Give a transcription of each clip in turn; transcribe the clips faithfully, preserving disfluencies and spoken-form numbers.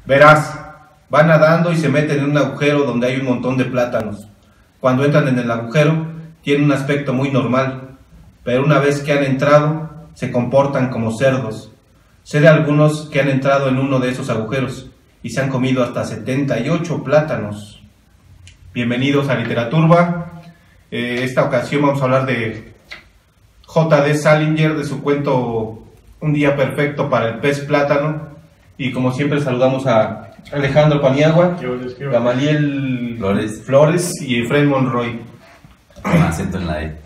Verás, van nadando y se meten en un agujero donde hay un montón de plátanos. Cuando entran en el agujero, tienen un aspecto muy normal, pero una vez que han entrado, se comportan como cerdos. Sé de algunos que han entrado en uno de esos agujeros y se han comido hasta setenta y ocho plátanos. Bienvenidos a Literaturba. Eh, esta ocasión vamos a hablar de J D Salinger, de su cuento Un día perfecto para el pez plátano. Y como siempre saludamos a Alejandro Paniagua, Gamaliel Flores, Flores y Fred Monroy. Con acento en la E.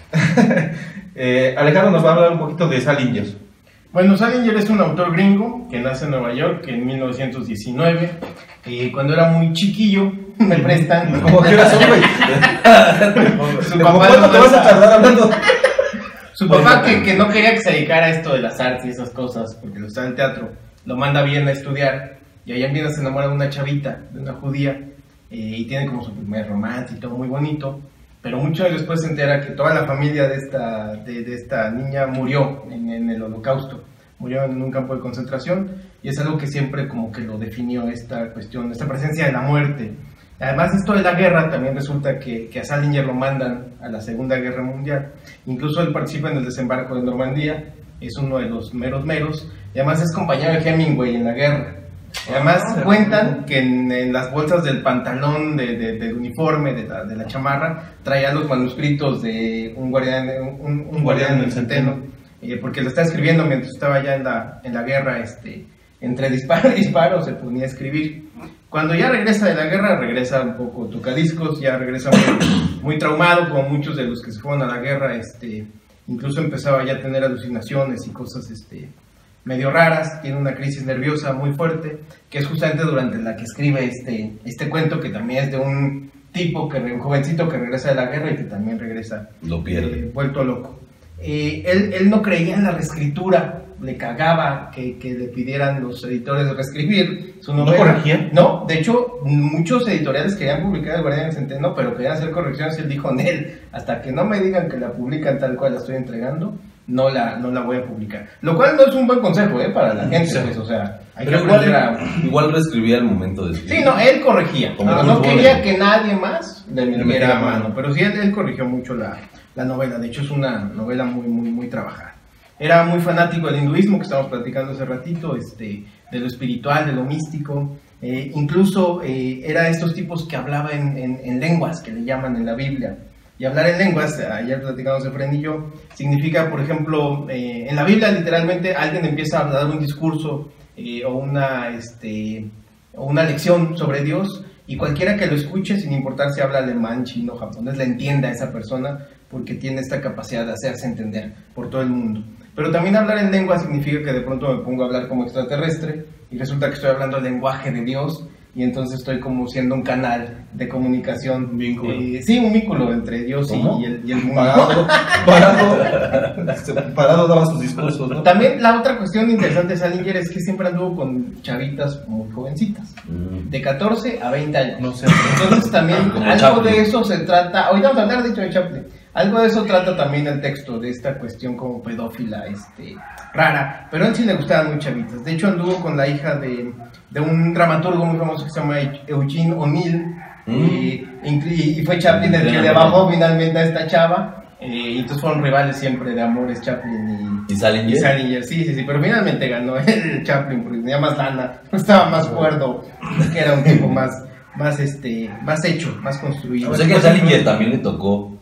eh, Alejandro nos va a hablar un poquito de Salinger. Bueno, Salinger es un autor gringo que nace en Nueva York en mil novecientos diecinueve. Eh, cuando era muy chiquillo, me prestan. ¿Cómo que eras hombre? Su papá ¿Cuánto te vas a tardar hablando? Su papá, que, que no quería que se dedicara a esto de las artes y esas cosas, porque le gustaba el teatro, lo manda a Viena a estudiar. Y allá en Viena se enamora de una chavita, de una judía, eh, y tiene como su primer romance y todo muy bonito. Pero mucho después se entera que toda la familia de esta, de, de esta niña murió en, en el Holocausto, murió en un campo de concentración, y es algo que siempre como que lo definió esta cuestión, esta presencia de la muerte. Además, esto de la guerra también resulta que, que a Salinger lo mandan a la Segunda Guerra Mundial. Incluso él participa en el desembarco de Normandía, es uno de los meros meros, y además es compañero de Hemingway en la guerra. Y además cuentan que en, en las bolsas del pantalón, de, de, del uniforme, de la, de la chamarra, traía los manuscritos de un guardián, un, un guardián del centeno, eh, porque lo estaba escribiendo mientras estaba ya en la, en la guerra, este, entre disparo y disparo se ponía a escribir. Cuando ya regresa de la guerra, regresa un poco tocadiscos, ya regresa muy, muy traumado, como muchos de los que se fueron a la guerra, este, incluso empezaba ya a tener alucinaciones y cosas este, medio raras, tiene una crisis nerviosa muy fuerte, que es justamente durante la que escribe este, este cuento, que también es de un tipo, que, un jovencito que regresa de la guerra y que también regresa Lo pierde. eh, vuelto loco. Eh, él, él no creía en la reescritura, le cagaba que, que le pidieran los editores de reescribir su novela. ¿No corregían? No, de hecho, muchos editoriales querían publicar El Guardián del Centeno, pero querían hacer correcciones y él dijo, Nel, hasta que no me digan que la publican tal cual la estoy entregando, no la, no la voy a publicar. Lo cual no es un buen consejo, ¿eh? Para la gente, Sí. pues, o sea, hay Pero que igual, aprender a... igual reescribía al momento de escribir. Sí, no, él corregía, Como no, un no joven. quería que nadie más le Le metiera metiera mano, mano. pero sí, él, él corrigió mucho la, la novela, de hecho es una novela muy, muy, muy trabajada. Era muy fanático del hinduismo, que estábamos platicando hace ratito, este, de lo espiritual, de lo místico, eh, incluso eh, era de estos tipos que hablaba en, en, en lenguas, que le llaman en la Biblia. Y hablar en lenguas, ayer platicamos Efraín y yo, significa, por ejemplo, eh, en la Biblia literalmente alguien empieza a dar un discurso eh, o, una, este, o una lección sobre Dios, y cualquiera que lo escuche, sin importar si habla alemán, chino, japonés, le entienda a esa persona, porque tiene esta capacidad de hacerse entender por todo el mundo. Pero también hablar en lengua significa que de pronto me pongo a hablar como extraterrestre y resulta que estoy hablando el lenguaje de Dios, y entonces estoy como siendo un canal de comunicación. Un vínculo. Eh, sí, un vínculo entre Dios y, ¿Cómo? y el, y el mundo. Parado, parado, este, parado daba sus discursos, ¿no? También la otra cuestión interesante de Salinger es que siempre anduvo con chavitas muy jovencitas, Mm. de catorce a veinte años. No sé. Entonces también Como algo Chaplin. de eso se trata, ahorita vamos a hablar de hecho de Chaplin, algo de eso trata también el texto, de esta cuestión como pedófila, este, rara, pero a él sí le gustaban muy chavitas. De hecho anduvo con la hija de, de un dramaturgo muy famoso que se llama Eugene O'Neill, Mm. y, y- y fue Chaplin el que le bajó finalmente a esta chava, eh, y entonces fueron rivales siempre de amores Chaplin y... ¿Y Salinger? Y Salinger, sí, sí, sí, pero finalmente ganó el Chaplin porque tenía más lana, estaba más cuerdo, que era un tipo más, más, este, más hecho, más construido. O sea que a Salinger también le tocó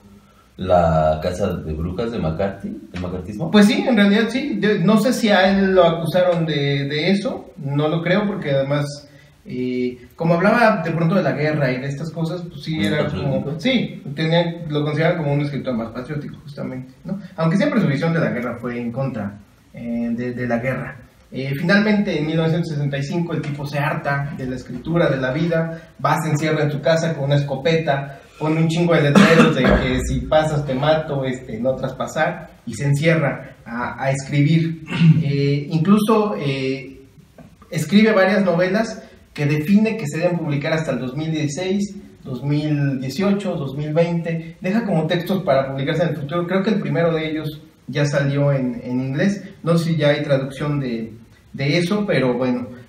la casa de brujas de McCarthy, el macartismo. Pues sí, en realidad sí, yo no sé si a él lo acusaron de, de eso, no lo creo porque además, eh, como hablaba de pronto de la guerra y de estas cosas, pues sí, ¿Más era patriótico? como, sí, tenía, lo consideraban como un escritor más patriótico justamente, ¿no? Aunque siempre su visión de la guerra fue en contra eh, de, de la guerra. Eh, finalmente, en mil novecientos sesenta y cinco, el tipo se harta de la escritura, de la vida, va, se encierra en su casa con una escopeta, pone un chingo de letreros de que si pasas te mato, este, no traspasar, y se encierra a, a escribir. Eh, incluso eh, escribe varias novelas que define que se deben publicar hasta el dos mil dieciséis, dos mil dieciocho, dos mil veinte, deja como textos para publicarse en el futuro. Creo que el primero de ellos ya salió en, en inglés, no sé si ya hay traducción de, de eso, pero bueno,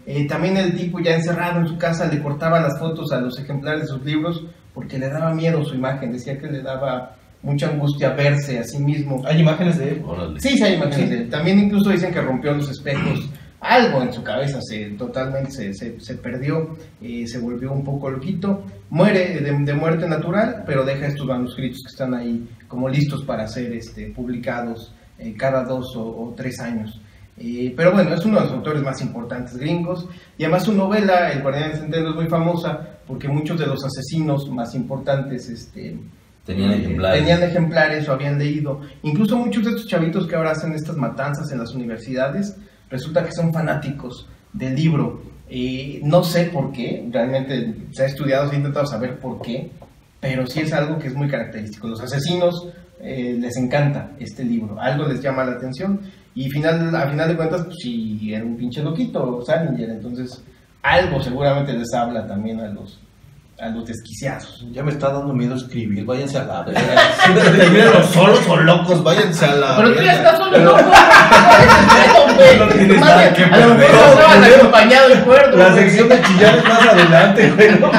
Eh, también el tipo ya encerrado en su casa le cortaba las fotos a los ejemplares de sus libros porque le daba miedo su imagen, decía que le daba mucha angustia verse a sí mismo. ¿Hay imágenes de él? Órale. Sí, sí hay imágenes de él. También incluso dicen que rompió los espejos, algo en su cabeza se totalmente se, se, se perdió, eh, se volvió un poco loquito, muere de, de muerte natural, pero deja estos manuscritos que están ahí como listos para ser este, publicados eh, cada dos o, o tres años. Eh, pero bueno, es uno de los autores más importantes gringos, y además su novela, El Guardián del Centeno, es muy famosa porque muchos de los asesinos más importantes este, Tenían eh, ejemplares. tenían ejemplares o habían leído. Incluso muchos de estos chavitos que ahora hacen estas matanzas en las universidades, resulta que son fanáticos del libro. Eh, no sé por qué, realmente se ha estudiado, se ha intentado saber por qué, pero sí es algo que es muy característico. Los asesinos eh, les encanta este libro, algo les llama la atención, y final, a final de cuentas, pues sí, era un pinche loquito, Salinger, entonces algo seguramente les habla también a los, a los desquiciados. Ya me está dando miedo escribir, váyanse a la verga. Los solos o locos, váyanse a la Pero tú ya verga. estás solo, loco. No tienes nada que A lo mejor perder. no estabas acompañado y cuerdo. La güey. sección de chillar es más adelante, güey. ¿no?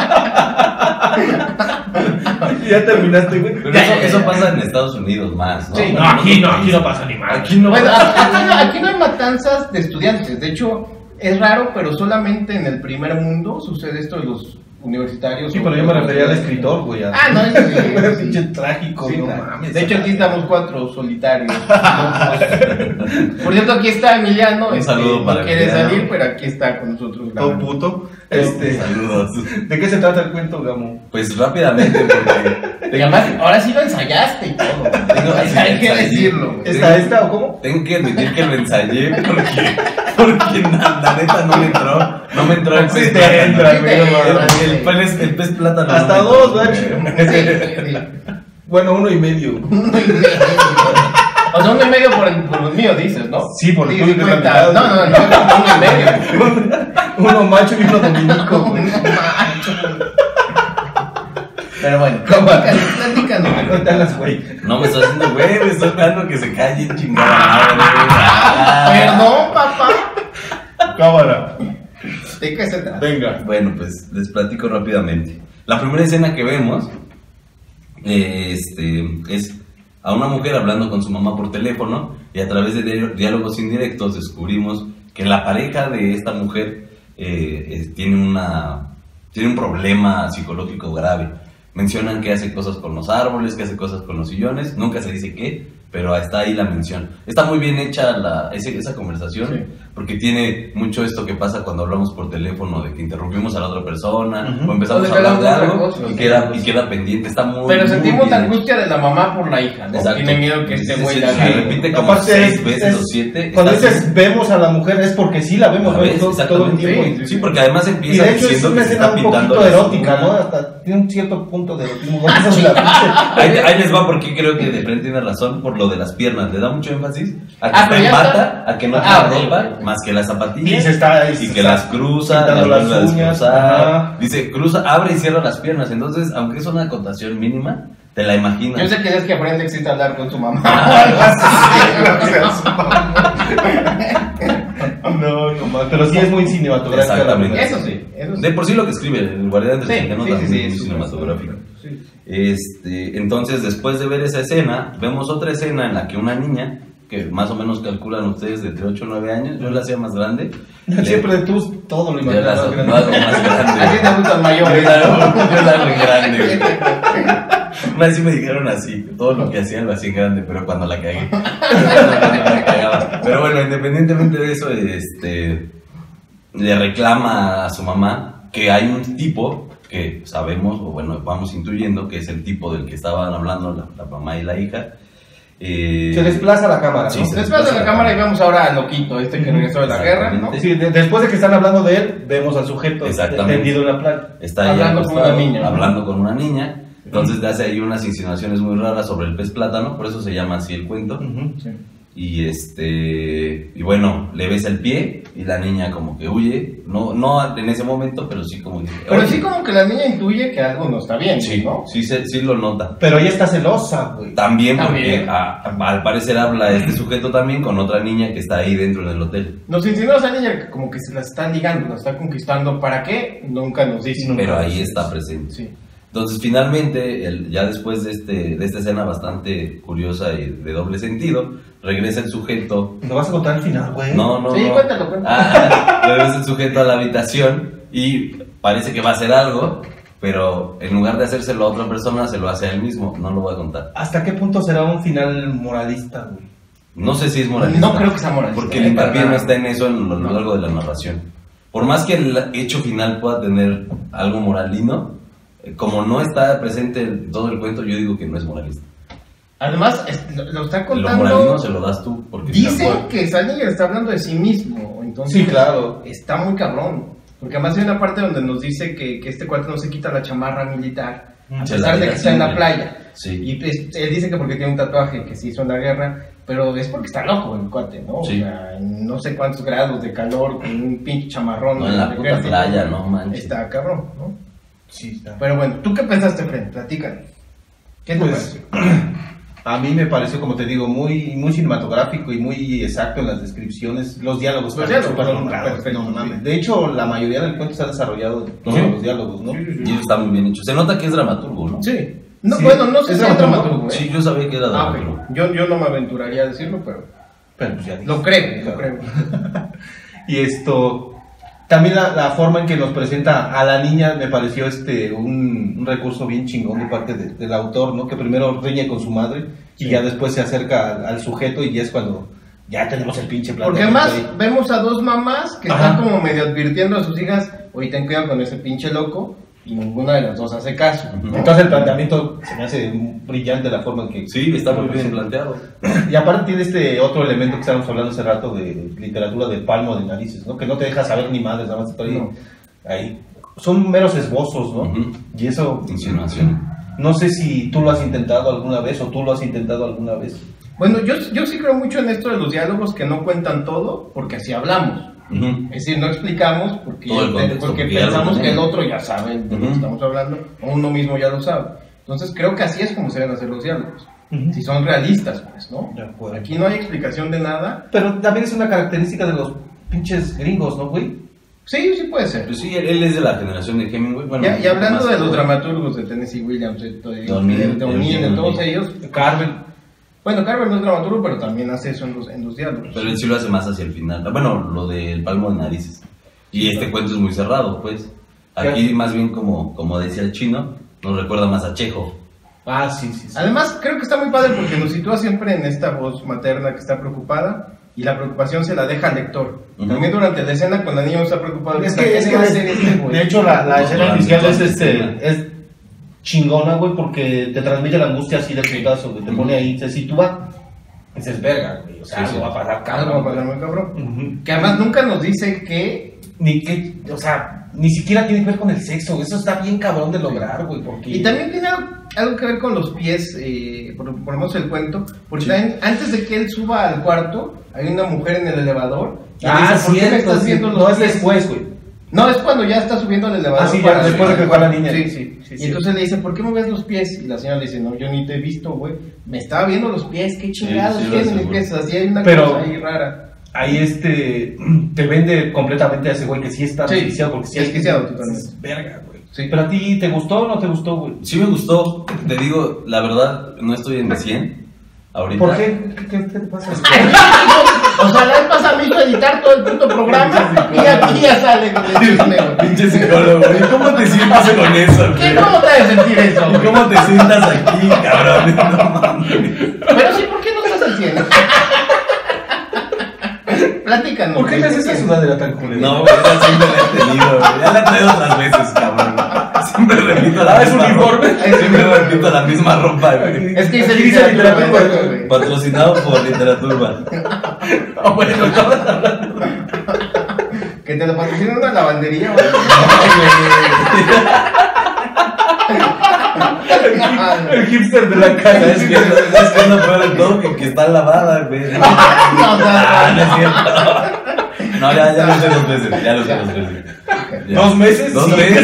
Ya terminaste, güey. Pero eso, eso pasa en Estados Unidos más, ¿no? Sí. No, aquí no, aquí no pasa ni mal. Aquí no Bueno, pasa. aquí no, aquí no hay matanzas de estudiantes. De hecho, es raro, pero solamente en el primer mundo sucede esto de los universitarios. Sí, pero yo me refería al escritor, güey. Ah, no, eso sí, eso sí. Pinche trágico, Sí, no claro. mames. De hecho, aquí estamos cuatro solitarios. Por cierto, aquí está Emiliano. Un este, saludo para no quiere Emiliano. salir, pero aquí está con nosotros. todo grabando. puto. Este, Saludos. ¿de qué se trata el cuento, Gamo? Pues rápidamente, porque Y además, ahora sí lo ensayaste y todo. Tengo- hay, sí, hay que ensayé. decirlo. güey. ¿Esta, esta o cómo? tengo que admitir que lo ensayé porque, porque la, la neta no me entró. No me entró el Sí pez te plátano. entra, Sí te güey, entra. El, el pez, el pez plátano. Hasta no me dos, entró. güey. Sí, sí, sí. Bueno, uno y medio. O sea, uno y medio por el, por el mío, dices, ¿no? Sí, por el tuyo, que es la cuenta. mitad, No, no, no, no, uno y medio. Uno macho y uno dominico, güey. No macho. Pero bueno, platícanos, platícanos. Cuéntalas, güey. No me estoy haciendo güey, me estoy esperando que se calle chingada. Ah, madre. Perdón, papá. Cámara. ¿De qué se trata? Venga. Bueno, pues les platico rápidamente. La primera escena que vemos eh, este, es a una mujer hablando con su mamá por teléfono, y a través de di- diálogos indirectos descubrimos que la pareja de esta mujer eh, es- tiene, una, tiene un problema psicológico grave. Mencionan que hace cosas con los árboles, que hace cosas con los sillones, nunca se dice qué, pero está ahí la mención. Está muy bien hecha la, ese- esa conversación, Sí. porque tiene mucho esto que pasa cuando hablamos por teléfono, de que interrumpimos a la otra persona, Ujú. o empezamos O de a que hablar de hablamos de algo otra cosa, y, sí. queda, y queda pendiente. Está muy Pero muy sentimos la bien hecho. angustia de la mamá por la hija, ¿no? Exacto. Tiene miedo que este Sí, güey sí, la sí, haga. repite como Aparte, seis es- veces es- o siete. Cuando Está dices así. vemos a la mujer es porque sí la vemos, ¿La ¿no? ves? todo, todo el Exactamente. tiempo. Sí, porque además Y empieza de hecho es diciendo una que se escena está un pintando poquito la erótica, cintura. ¿no? Hasta tiene un cierto punto de erotismo. Vamos a la pinche- Ahí, ahí les va porque creo que de frente tiene razón por lo de las piernas. Le da mucho énfasis a que Ah, está pero en ya bata, está. a que no Ah, tiene ok, ropa, ok. más que las zapatillas. Y se está- y se que está las cruza, pintando las las vuelve a uñas, descruzar. ajá. Dice, cruza, abre y cierra las piernas. Entonces, aunque es una acotación mínima, te la imaginas. Yo sé que es que aprende existe a hablar con su mamá. No, no más. Pero sí es muy cinematográfica. la Exactamente. verdad. Eso sí, eso sí. De por sí lo que escribe el Guardián del Sí, Centeno sí, sí, también sí, es muy es cinematográfico. Sí, sí. Este, entonces, después de ver esa escena, vemos otra escena en la que una niña, que más o menos calculan ustedes de entre ocho o nueve años, yo la hacía más grande. le- Siempre tú todo lo yo la imaginas. hago grande. lo hago más grande. Así te gustan Yo mayores. la hago, yo la hago en grande. Una vez sí me dijeron así, todo lo que hacían lo hacía en grande, pero cuando la cagué. Cuando la cagaba. Pero bueno, independientemente de eso, este, le reclama a su mamá que hay un tipo que sabemos, o bueno, vamos intuyendo que es el tipo del que estaban hablando la, la mamá y la hija. Eh, Se desplaza la cámara, ¿no? Sí, se Después de la cámara y vemos ahora al loquito este que regresó de la guerra, ¿no? Sí, de- después de que están hablando de él, vemos al sujeto Exactamente. tendido en la playa. Está ahí Hablando con acostado, una niña, ¿no? hablando con una niña. Entonces le hace ahí unas insinuaciones muy raras sobre el pez plátano, por eso se llama así el cuento. Ujú. Sí. Y este y bueno, le besa el pie y la niña como que huye, no no en ese momento, pero sí como que, pero sí como que la niña intuye que algo no está bien, sí, ¿no? Sí, sí, sí lo nota. Pero ella está celosa, güey. También, También. porque a- a- al parecer habla este sujeto también con otra niña que está ahí dentro del hotel. Nos insinúa esa niña que como que se la está ligando, la está conquistando. ¿Para qué? Nunca nos dice. Nunca Pero nos ahí dice. está presente. Sí. Entonces, finalmente, el- ya después de, este, de esta escena bastante curiosa y de doble sentido, regresa el sujeto. ¿No vas a contar el final, güey? No, no, Sí, no. cuéntalo, cuéntalo. Ah, regresa el sujeto a la habitación y parece que va a hacer algo, pero en lugar de hacérselo a otra persona, se lo hace a él mismo. No lo voy a contar. ¿Hasta qué punto será un final moralista, güey? No sé si es moralista. No creo que sea moralista, Porque eh, el hincapié para no nada. está en eso en lo largo de la narración. Por más que el hecho final pueda tener algo moralino, eh, como no está presente en todo el cuento, yo digo que no es moralista. Además, es- lo, lo está Lo contando. moralino se lo das tú. Porque Dicen que esa niña está hablando de sí mismo. Entonces, Sí, claro. Está muy cabrón. Porque además hay una parte donde nos dice que, que este cuate no se quita la chamarra militar. A Se pesar la de que deja está en la siempre. playa. Sí. Y pues, él dice que porque tiene un tatuaje que se hizo en la guerra, pero es porque está loco el cuate, ¿no? Sí. O sea, en no sé cuántos grados de calor, con un pinche chamarrón. No, en la del puta ejército, playa, no manches. Está cabrón, ¿no? Sí, está. Pero bueno, ¿tú qué pensaste, Fred? Platícanos. ¿Qué te Pues, pareció? a mí me pareció, como te digo, muy, muy cinematográfico y muy exacto en las descripciones. Los diálogos Los están diálogos, súper no, nombrados, perfecto, no mames. sí. De hecho, la mayoría del cuento está desarrollado todos Sí. los diálogos, ¿no? Sí, sí, sí. Y eso está muy bien hecho. Se nota que es dramaturgo, ¿no? Sí. No, Sí. bueno, no sé ¿Es si es dramaturgo? dramaturgo, ¿eh? Sí, yo sabía que era Ah, dramaturgo. ok. yo, yo no me aventuraría a decirlo, pero Pero pues ya dije. lo creo, lo Claro. creo. Y esto, también la, la forma en que nos presenta a la niña me pareció este un, un recurso bien chingón de parte de- del autor, ¿no? Que primero riñe con su madre y Sí. ya después se acerca al, al sujeto y ya es cuando ya tenemos el pinche plan. Porque además vemos a dos mamás que Ajá. están como medio advirtiendo a sus hijas, oye, ten cuidado con ese pinche loco, y ninguna de las dos hace caso. ¿no? Entonces el planteamiento se me hace brillante la forma en que... Sí, está muy bien planteado. Y aparte tiene este otro elemento que estábamos hablando hace rato de literatura de palmo de narices, ¿no? Que no te deja saber ni madres, nada más está ahí. No. ahí. Son meros esbozos, ¿no? Ujú. Y eso... Insinuación. No sé si tú lo has intentado alguna vez o tú lo has intentado alguna vez. Bueno, yo, yo sí creo mucho en esto de los diálogos que no cuentan todo, porque así hablamos. Ujú. Es decir, no explicamos porque, Todo el contexto, porque porque ya lo pensamos que el tenemos. otro ya sabe de lo que Ujú. estamos hablando, o uno mismo ya lo sabe. Entonces creo que así es como se deben hacer los diálogos. Ujú. Si son realistas, pues, ¿no? De acuerdo. Aquí no hay explicación de nada. Pero también es una característica de los pinches gringos, ¿no, güey? Sí, sí puede ser. Pues sí, él, él es de la generación de Hemingway. Bueno, Ya, y hablando más de los joven. dramaturgos de Tennessee Williams, de, de, De O'Neill, de, de O'Neill, de O'Neill, todos O'Neill. ellos, Carver. bueno, Carver no es dramaturgo, pero también hace eso en los, en los diálogos. Pero él sí lo hace más hacia el final. Bueno, lo del palmo de narices. Y este cuento es muy cerrado, pues. Aquí más bien como, como decía el chino, nos recuerda más a Chekhov. Ah, sí, sí, sí. Además, creo que está muy padre porque nos sitúa siempre en esta voz materna que está preocupada y la preocupación se la deja al lector. Ujú. También durante la escena cuando el niño está preocupado. Es piensa, que, es ¿qué que va a de, hacer este güey? de hecho la, la escena La inicial es, mitad de este, escena. es chingona, güey, porque te transmite la angustia así de putazo, güey, te pone ahí, se sitúa, y dices, verga, güey, o sea, Sí, algo sí. va a pasar, Algo cabrón. va a pasar muy cabrón. Ujú. Que además nunca nos dice que... Ni que, o sea, ni siquiera tiene que ver con el sexo, güey, eso está bien cabrón de lograr, güey, porque... Y también tiene algo, algo que ver con los pies, eh, por, por lo menos el cuento, porque también antes de que él suba al cuarto, hay una mujer en el elevador. y le Ah, dice, ¿por qué me cierto, estás sí, viendo los no es pies?" después, güey. No, es cuando ya está subiendo al elevador. Ah, sí, ya para después de que fue la niña. Sí, sí, Sí, Y sí. entonces le dice, ¿por qué me ves los pies? Y la señora le dice, no, yo ni te he visto, güey. Me estaba viendo los pies, qué chingados sí, lo tienen mis aseguro. pies. Así hay una Pero- cosa ahí rara. Ahí este, te vende completamente a ese güey que sí está Sí, desquiciado, porque sí es desquiciado totalmente. Verga, güey. Sí. Pero a ti, ¿te gustó o no te gustó, güey? Sí me gustó, te digo, la verdad, no estoy en mi cien ahorita. ¿Por qué? ¿Qué, qué- qué te pasa? O sea, la vez pasada me hizo editar todo el puto programa y aquí ya sale con el chisme, güey. Pinche psicólogo, ¿y cómo te sientes con eso? ¿Qué? güey? ¿Cómo te ha de sentir eso, ¿Y güey? cómo te sientas aquí, cabrón? No mames. Pero sí, ¿por qué no estás al cien? Platícanos. ¿Por qué güey, me haces esa ¿qué? sudadera tan culera? No, güey, esa siempre la he tenido, güey. Ya la he traído otras veces, cabrón. Siempre repito la Ah, ¿es misma uniforme? ropa. Siempre repito la misma ropa, güey. Es que dice Aquí dice literatura, literatura, güey, güey. Patrocinado por Literaturba. Ah, bueno, estabas hablando. Que te lo patrocina una lavandería, güey. El hipster de la casa. Es que es que no peor de todo que, que está lavada, güey. No, ah, no es cierto. No, ya, ya lo sé dos veces. Ya lo sé dos veces. Ya. ¿Dos meses? Dos sí. meses.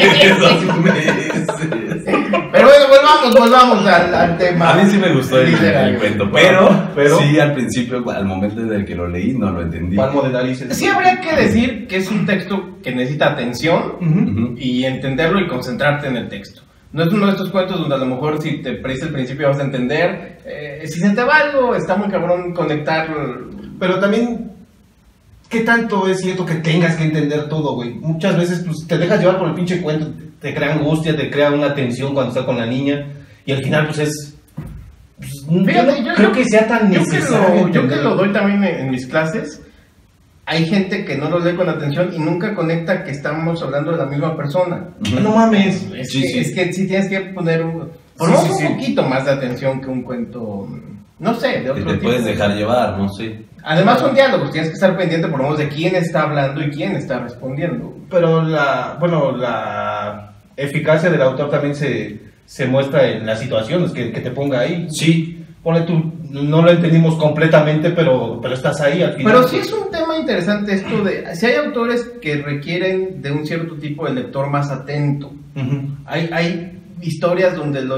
Dos meses. Pero bueno, volvamos, volvamos al, al tema. A mí sí me gustó el, el cuento, pero, pero sí, al principio, al momento en el que lo leí, no lo entendí. Palmo de narices. Sí habría que decir que es un texto que necesita atención Ujú. y entenderlo y concentrarte en el texto. No es uno de estos cuentos donde a lo mejor si te presta el principio vas a entender. Eh, si se te va algo, está muy cabrón conectar. Pero también, ¿qué tanto es cierto que tengas que entender todo, güey? Muchas veces pues, te dejas llevar por el pinche cuento, te crea angustia, te crea una tensión cuando estás con la niña, y al final, pues es. Pues, Fíjate, yo no yo- creo que sea tan Yo que, necesario. lo, yo que entenderlo. lo doy también en, en mis clases, hay gente que no lo lee con atención y nunca conecta que estamos hablando de la misma persona. Ujú. No mames. Es, Sí, que, sí. es que sí tienes que poner un, por Sí, lo sí, menos sí. un poquito más de atención que un cuento, no sé, de Que otro te tipo. puedes dejar llevar, no sé. Además son diálogos, tienes que estar pendiente por lo menos de quién está hablando y quién está respondiendo. Pero la, bueno, la eficacia del autor también se, se muestra en las situaciones que, que te ponga ahí. Sí. Ponle tú, no lo entendimos completamente, pero, pero estás ahí al final. Pero sí es un tema interesante esto de, si hay autores que requieren de un cierto tipo de lector más atento. Ujú. Hay, hay historias donde lo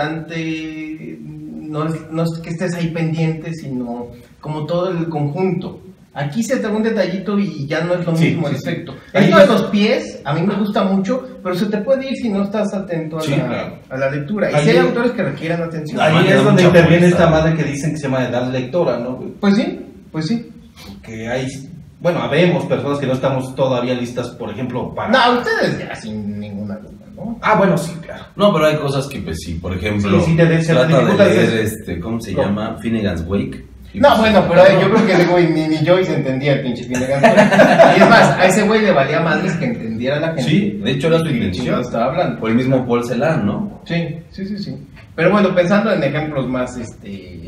importante no es, no es que estés ahí pendiente, sino como todo el conjunto. Aquí se te da un detallito y ya no es lo Sí, mismo el sí, sí. efecto. Ahí Esto de es- los pies, a mí me gusta mucho, pero se te puede ir si no estás atento a, Sí, la, claro. a la lectura. Y Ahí si hay es- autores que requieran atención. Ahí Además, le es da donde mucha interviene fuerza. esta madre que dicen que se llama edad lectora, ¿no, güey? Pues sí, pues sí. Que hay, bueno, habemos personas que no estamos todavía listas, por ejemplo, para... No, ustedes ya sin ninguna duda, ¿no? Ah, bueno, sí, claro. No, pero hay cosas que, pues sí, por ejemplo, Sí, sí, te- se trata dificulta de leer, veces. este, ¿cómo se No. llama? Finnegan's Wake. Y No, pues, bueno, pero yo creo que güey, ni, ni Joyce entendía el pinche Finnegan. Y es más, a ese güey le valía madres que entendiera la gente. Sí, de hecho era su ¿De qué intención. chingado estaba hablando? O el mismo Paul Celan, ¿no? Sí, sí, sí, sí. Pero bueno, pensando en ejemplos más, este...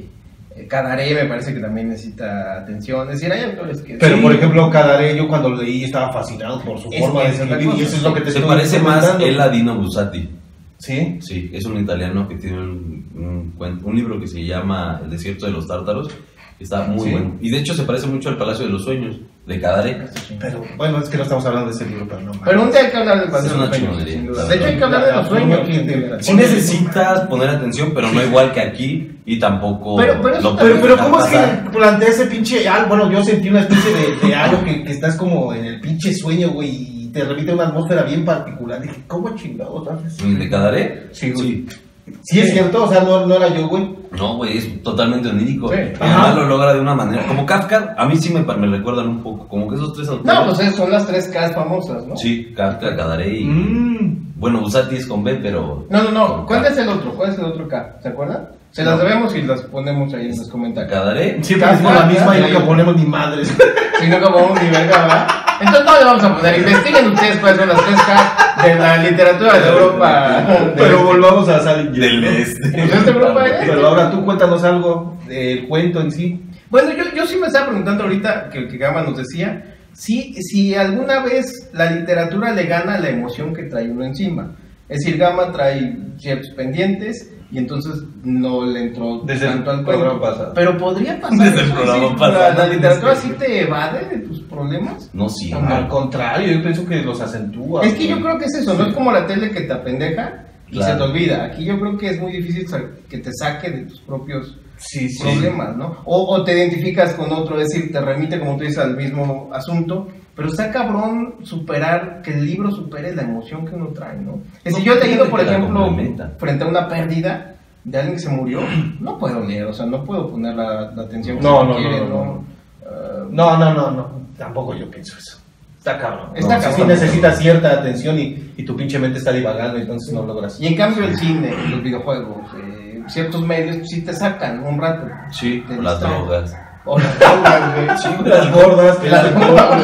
eh, Cadaré me parece que también necesita atención. Es decir, hay autores que... Pero, sí, por ejemplo, Cadaré, yo cuando lo leí estaba fascinado por su Es forma que de es otra escribir, y cosa. eso es lo que te Se estoy parece más comentando. él a Dino Buzzati. ¿Sí? Sí, es un italiano que tiene un, un, cuen- un libro que se llama El desierto de los tártaros. Que está muy Sí. bueno. Y de hecho se parece mucho al Palacio de los Sueños, de Cadaré. Pero, bueno, es que no estamos hablando de ese libro, pero no mames. Pero un día hay que hablar del Es Palacio de una los Sueños, chingonería. sin duda. De hecho, hay que hablar de los La sueños. forma que- Sí necesitas poner atención, pero no igual que aquí y tampoco Pero- pero eso lo también- Pero, puedes pero dejar ¿cómo es pasar. que plantea ese pinche algo? Bueno, yo sentí una especie de, de algo que, que estás como en el pinche sueño, güey, y te remite a una atmósfera bien particular. Dije, ¿cómo chingados haces? ¿El de Cadaré? Sí, güey. Sí, es cierto, o sea, no, no era yo, güey. No, güey, es totalmente onírico. Sí. Y además Ajá. lo logra de una manera. Como Kafka, a mí sí me, pa- me recuerdan un poco. Como que esos tres autores. No, pues es- son las tres Ks famosas, ¿no? Sí, Kafka, Cadaré y. Mm. Bueno, Buzzati es con B, pero. No, no, no. con ¿Cuál K. es el otro? ¿Cuál es el otro K? ¿Se acuerdan? Se las No. debemos y las ponemos ahí en los comentarios. Cadaré. Siempre decimos la misma y nunca ponemos ni madres. Si no, como vamos ni verga, ¿verdad? Entonces no le vamos a poner. Investiguen ustedes cuáles son las tres K de la literatura de Europa. Pero volvamos a Salinger. Del este. Pues es de Europa, ¿eh? Pero ahora tú cuéntanos algo del cuento en sí. Bueno, yo, yo sí me estaba preguntando ahorita, que, que Gama nos decía, si, si alguna vez la literatura le gana la emoción que trae uno encima. Es decir, Gama trae ciertos pendientes y entonces no le entró Desde el tanto al programa cuento. pasado. Pero podría pasar Desde el eso, programa es decir, pasado. La, la literatura sí te evade de tus problemas. No, sí. Ajá. no. Al contrario, yo pienso que los acentúa. Es que yo güey. creo que es eso, no es como la tele que te apendeja y Claro. se te olvida. Aquí yo creo que es muy difícil sa- que te saque de tus propios Sí, sí. problemas, ¿no? O, o te identificas con otro, es decir, te remite, como tú dices, al mismo asunto, pero está cabrón superar, que el libro supere la emoción que uno trae, ¿no? Es decir, No, yo he leído, fíjate por que la ejemplo, complementa. frente a una pérdida de alguien que se murió, no puedo leer, o sea, no puedo poner la, la atención que No, se no, quiere, no, ¿no? no. Ah, No, no, no, no. Tampoco yo pienso eso. Está cabrón. Está No, cabrón. Sí necesitas cierta atención y, y tu pinche mente está divagando, entonces no logras. Y en cambio el cine, los videojuegos, eh, ciertos medios pues, sí te sacan un rato. Sí, Te las distraen. drogas. O las drogas, güey. Sí, las gordas, El alcohol,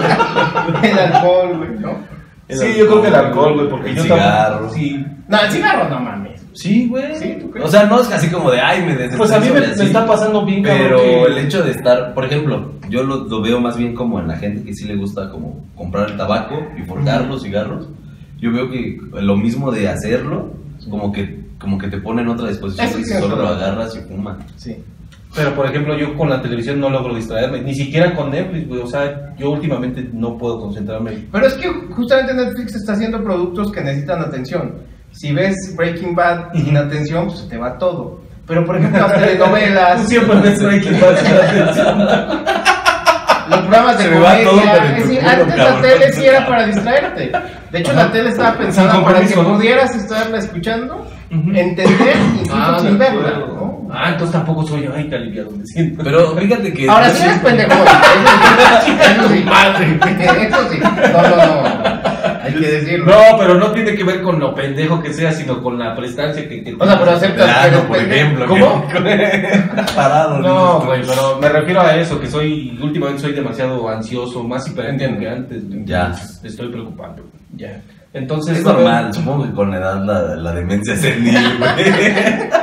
el alcohol, güey, ¿no? Sí, yo creo que el alcohol, güey, porque El yo cigarro. tampoco- Sí. No, el cigarro no mames. Sí, güey. Sí, ¿tú crees? O sea, no es así como de, ay, me desestreso Pues a mí me, y me así. está pasando bien, cabrón, Pero que- el hecho de estar, por ejemplo, yo lo, lo veo más bien como en la gente que sí le gusta como comprar el tabaco y forjar los cigarros. Yo veo que lo mismo de hacerlo, como que como que te pone en otra disposición Eso y sí, solo eso. lo agarras y fuma. Sí. Pero, por ejemplo, yo con la televisión no logro distraerme, ni siquiera con Netflix, güey. O sea, yo últimamente no puedo concentrarme. Pero es que justamente Netflix está haciendo productos que necesitan atención. Si ves Breaking Bad sin atención, pues se te va todo. Pero, por ejemplo, las telenovelas, Tú siempre ves Breaking Bad sin atención. los programas de Se me va todo comedia, por el es decir, culo, antes la cabrón. tele sí era para distraerte. De hecho, la tele estaba pensada Sin para que compromiso, ¿no? pudieras estarla escuchando, Ujú. entender, incluso Ah, sin de verla, acuerdo. ¿no? Ah, entonces tampoco soy ay, qué aliviado me siento. Pero fíjate que... Ahora yo sí eres siempre- pendejo. Eso sí, eso sí. No, no, no. Hay que decirlo. No, pero no tiene que ver con lo pendejo que sea, sino con la prestancia que, que O sea, pero aceptas que eres Plano, por pendejo. ejemplo. ¿Cómo? que- Parado. No, dices tú. güey, pero me refiero a eso, que soy, últimamente soy demasiado ansioso, más hiperactivo que antes, güey. Ya. Entonces, estoy preocupado. Ya. Entonces, Es a ver, normal, supongo que con la edad la, la demencia senil, güey.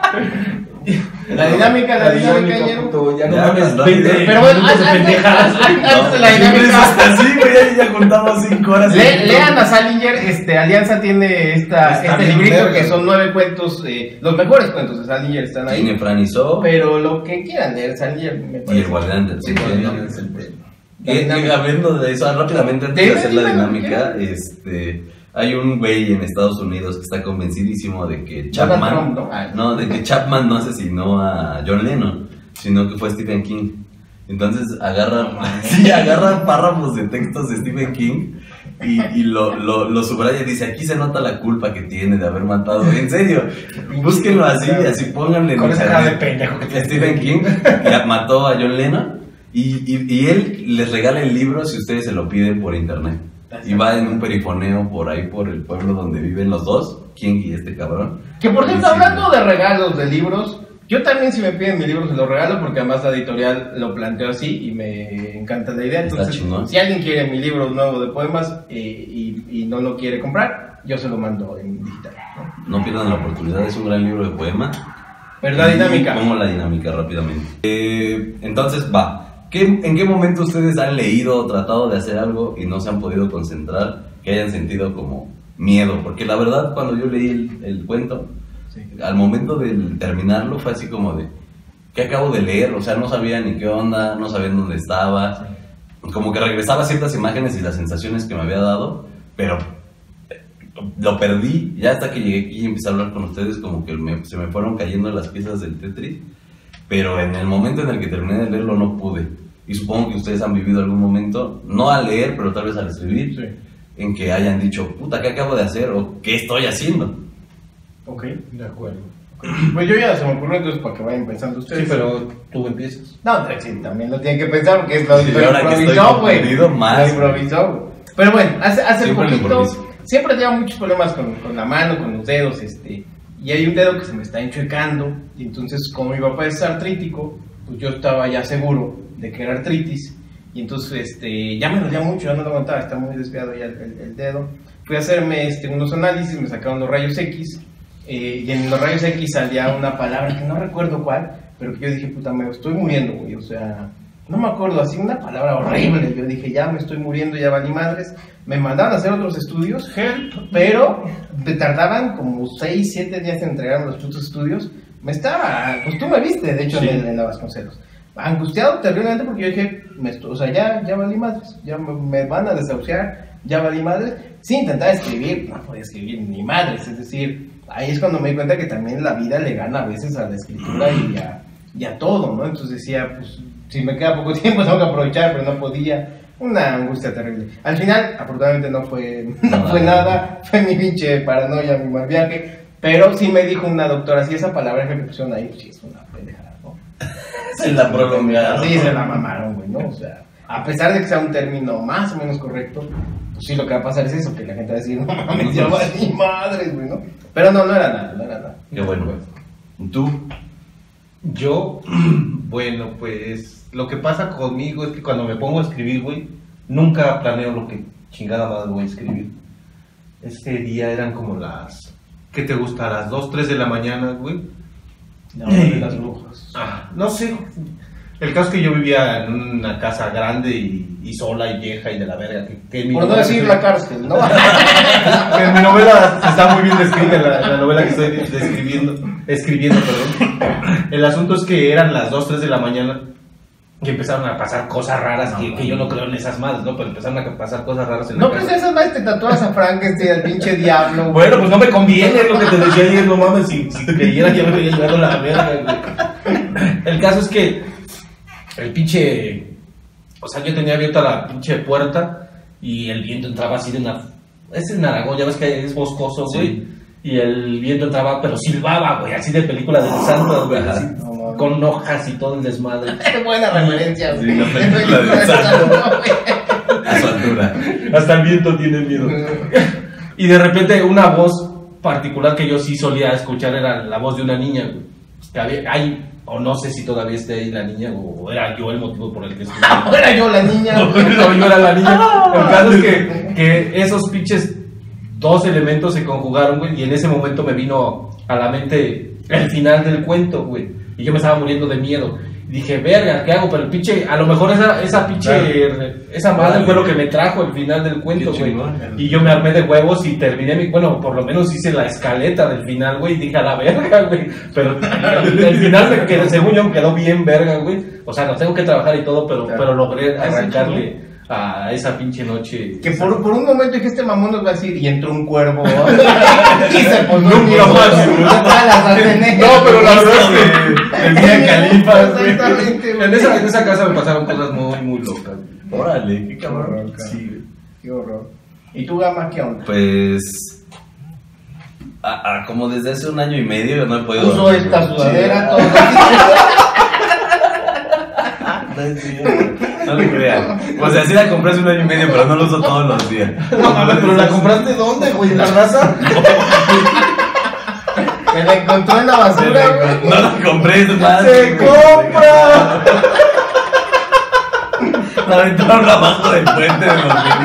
La dinámica, la, la dinámica, dinámica, Ñero. puto, ya no Ya, mames, rápido. veinte Pero bueno, minutos de antes, pendejadas, güey. antes, antes de la Siempre es dinámica. hasta así, güey, ya contamos cinco horas. Le- lean a Salinger, este, Alianza tiene esta, Está este bien librito verga. que son nueve cuentos, eh, los mejores cuentos de Salinger están Tiene ahí. Franizó Pero lo que quieran leer Salinger me y el parece. guardián del Sí, Centeno. guardián del Centeno. Que- que hablando de eso, rápidamente antes de Dime, hacer la dime lo que dinámica, quieras. este, hay un güey en Estados Unidos que está convencidísimo de que Donald Chapman, Trump, ¿no? Ah. no, de que Chapman no asesinó a John Lennon, sino que fue Stephen King. Entonces agarra, sí, agarra párrafos de textos de Stephen King y, y lo, lo, lo subraya y dice, aquí se nota la culpa que tiene de haber matado. En serio, búsquenlo así, así pónganle en Con esa cara de internet. pendejo que tiene. Stephen King ya mató a John Lennon y, y, y él les regala el libro si ustedes se lo piden por internet. Y va en un perifoneo por ahí, por el pueblo donde viven los dos, King y este cabrón. Que por cierto, Y sí, hablando de regalos de libros, yo también si me piden mi libro se los regalo porque además la editorial lo planteó así y me encanta la idea. Está Entonces, chingón. si alguien quiere mi libro nuevo de poemas eh, y, y no lo quiere comprar, yo se lo mando en digital, ¿no? No pierdan la oportunidad, es un gran libro de poemas. Pero la Y dinámica. Pongo la dinámica rápidamente. Eh, entonces, va. ¿Qué, ¿En qué momento ustedes han leído o tratado de hacer algo y no se han podido concentrar? Que hayan sentido como miedo. Porque la verdad, cuando yo leí el, el cuento, Sí. al momento de terminarlo fue así como de, ¿qué acabo de leer? O sea, no sabía ni qué onda, no sabía en dónde estaba. Como que regresaba ciertas imágenes y las sensaciones que me había dado, pero lo perdí. Ya hasta que llegué aquí y empecé a hablar con ustedes, como que me- se me fueron cayendo las piezas del Tetris. Pero en el momento en el que terminé de leerlo no pude. Y supongo que ustedes han vivido algún momento, no al leer, pero tal vez al escribir, Sí. en que hayan dicho, puta, ¿qué acabo de hacer? O ¿qué estoy haciendo? Ok. De acuerdo. Pues yo ya se me ocurrió entonces para que vayan pensando ustedes. Sí, pero tú empiezas. No, pero sí, también lo tienen que pensar porque es lo, Sí, lo ahora que improvisó, estoy güey. confundido, más, Lo improvisó, güey. Pero bueno, hace, hace Siempre lo poquito, improviso. siempre tenía muchos problemas con, con la mano, con los dedos, este, y hay un dedo que se me está enchuecando, y entonces como mi papá es artrítico, pues yo estaba ya seguro de que era artritis, y entonces este, ya me dolía mucho, ya no lo aguantaba, está muy desviado ya el, el- el dedo. Fui a hacerme este, unos análisis, me sacaron los rayos X, eh, y en los rayos X salía una palabra que no recuerdo cuál, pero que yo dije, puta, me estoy muriendo, güey, o sea, no me acuerdo, así una palabra horrible, yo dije, ya me estoy muriendo, ya valí madres, me mandaban a hacer otros estudios, help, pero me tardaban como seis, siete días en entregarme los putos estudios, me estaba, pues tú me viste, de hecho, Sí. en, en la Vasconcelos, angustiado terriblemente porque yo dije, me estoy- o sea, ya, ya valí madres, ya me, me van a desahuciar, ya valí madres, sí, intentaba escribir, no podía escribir ni madres, es decir, ahí es cuando me di cuenta que también la vida le gana a veces a la escritura y a, y a todo, ¿no? Entonces decía, pues, si me queda poco tiempo tengo que aprovechar, pero no podía, una angustia terrible. Al final, afortunadamente no fue, no Nada. fue nada, fue mi pinche paranoia, mi mal viaje, pero sí me dijo una doctora, si esa palabra que pusieron ahí, pues sí es una pendejada, ¿no? Se la prolongaron. Sí, se la mamaron, güey, ¿no? O sea, a pesar de que sea un término más o menos correcto, pues sí, lo que va a pasar es eso, que la gente va a decir, no mames, ya valí madres, güey, ¿no? Pero no, no era nada, no era nada. Qué bueno. ¿Tú? Yo, bueno, pues lo que pasa conmigo es que cuando me pongo a escribir, güey, nunca planeo lo que chingada más voy a escribir. Ese día eran como las, ¿qué te gusta? Las dos, tres de la mañana, güey. La hora de las brujas. Ah, no sé, El caso es que yo vivía en una casa grande y, y sola y vieja y de la verga. Que, que mi Por no decir la cárcel, ¿no? que en mi novela está muy bien descrita, la, la novela que estoy describiendo, escribiendo, perdón. El asunto es que eran las dos, tres de la mañana y empezaron a pasar cosas raras, que, que yo no creo en esas madres, ¿no? Pero empezaron a pasar cosas raras en la No, casa. pues esas madres te tatuas a Frankenstein, al pinche diablo. Bueno, pues no me conviene, es lo que te decía ayer, no mames, si, si creyera que ya me había llevado la verga, güey. El caso es que el pinche, o sea, yo tenía abierta la pinche puerta y el viento entraba así de una, es en Aragón, ya ves que es boscoso, güey, Sí. y el viento entraba, pero silbaba, güey, así de película del santo, güey, así, No, mames. con hojas y todo el desmadre. Qué buena referencia, Sí, güey. la película del santo. güey. A su altura. Hasta el viento tiene miedo. Y de repente una voz particular que yo sí solía escuchar era la voz de una niña, güey. Que había, hay, o no sé si todavía esté ahí la niña, o era yo el motivo por el que escuchaba. Ahora yo, la niña. No, no, yo era la niña. El caso es que, que esos pinches dos elementos se conjugaron, güey, y en ese momento me vino a la mente el final del cuento, güey. Y yo me estaba muriendo de miedo. Y dije, verga, ¿qué hago? Pero el pinche, a lo mejor esa, esa pinche, esa madre fue lo que me trajo el final del cuento, Qué güey. chingón. Y yo me armé de huevos y terminé mi, bueno, por lo menos hice la escaleta del final, güey, y dije, a la verga, güey. Pero el final me quedó, según yo, me quedó bien verga, güey. O sea, no tengo que trabajar y todo, pero, Claro. pero logré Ah, arrancarle a esa pinche noche. Que por, por un momento dije, este mamón nos va a decir, y entró un cuervo. y se posó Nunca un viejo. más, güey. Ya todas las hacen No, pero la verdad es que el día Califa, güey. Exactamente, güey. En esa, en esa casa me pasaron cosas muy, muy locas. güey. Órale, qué Qué horror, cabrón. cabrón. Sí, güey. Qué horror. ¿Y tú, Gama, qué onda? Pues. a- a- como desde hace un año y medio yo no he podido. Puso dormir. esta sudadera, todo. No es cierto. No lo crean. O sea, sí la compré hace un año y medio, pero no lo uso todos los días. No mames, pero la compraste ¿dónde, güey? ¿En la raza? Me la encontró en la basura, güey. No la compré, es más. ¡Se compra! La aventaron abajo del puente de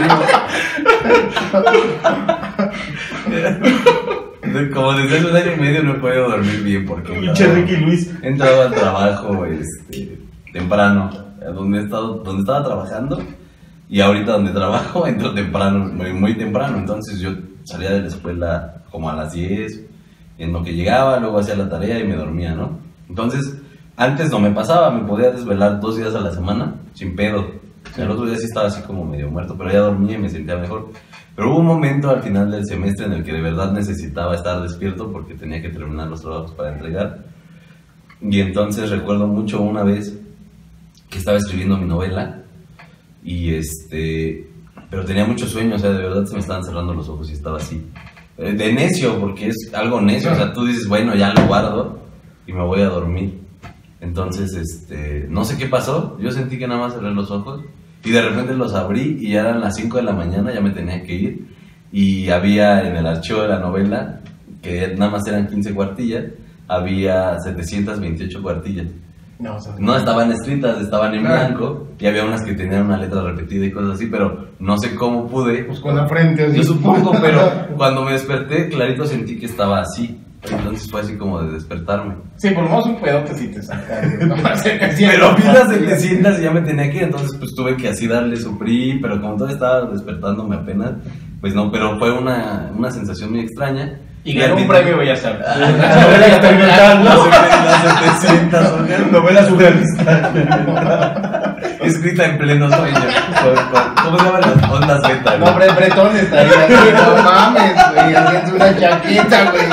los vivos. Como desde hace un año y medio no he podido dormir bien porque Pinche Ricky Luis. he entrado al trabajo este, temprano, a donde, he estado, donde estaba trabajando, y ahorita donde trabajo entro temprano, muy, muy temprano. Entonces yo salía de la escuela como a las diez, en lo que llegaba, luego hacía la tarea y me dormía, ¿no? Entonces, antes no me pasaba, me podía desvelar dos días a la semana sin pedo. El otro día sí estaba así como medio muerto, pero ya dormía y me sentía mejor. Pero hubo un momento al final del semestre en el que de verdad necesitaba estar despierto porque tenía que terminar los trabajos para entregar. Y entonces recuerdo mucho una vez que estaba escribiendo mi novela y este... pero tenía mucho sueño, o sea, de verdad se me estaban cerrando los ojos y estaba así. Eh, De necio, porque es algo necio, o sea, tú dices, bueno, ya lo guardo y me voy a dormir. Entonces, este, no sé qué pasó, yo sentí que nada más cerré los ojos y de repente los abrí y ya eran las cinco de la mañana, ya me tenía que ir y había en el archivo de la novela, que nada más eran quince cuartillas, había setecientas veintiocho cuartillas. No, o sea, No estaban escritas, estaban en Claro. blanco y había unas que tenían una letra repetida y cosas así, pero no sé cómo pude. Pues con la frente así. Yo supongo, pero cuando me desperté, clarito sentí que estaba así. Entonces fue así como de despertarme. Sí, por lo menos un pedote sí te saca. güey. No más setecientas. Pero vi las setecientas y ya me tenía que ir, entonces pues tuve que así darle suprí, pero como todavía estaba despertándome apenas, pues no, pero fue una, una sensación muy extraña. Y ganó un premio Bellas Artes. Novela experimental, Las, ¿no? las setecientas, ¿no? Novela surrealista. Escrita en pleno sueño. Con- con- ¿Cómo se llaman las ondas beta? No, Bre- Bretón estaría así, no mames, güey, haciendo una chaqueta, güey.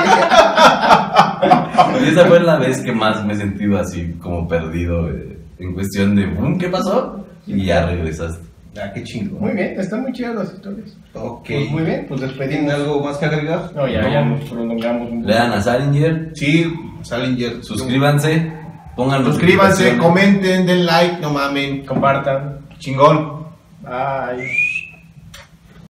Y esa fue la vez que más me he sentido así como perdido eh, en cuestión de "¿Bum? ¿Qué pasó?" Y ya regresaste. Ah, qué chingo. Muy bien, están muy chidas las historias. Ok. Pues muy bien, pues ¿Tienen despedimos. algo más que agregar? No, ya, ya nos prolongamos un poco. Lean a Salinger, Sí, Salinger. suscríbanse, pongan Suscríbanse, notificaciones. comenten, den like, no mamen. Compartan. Chingón. Bye.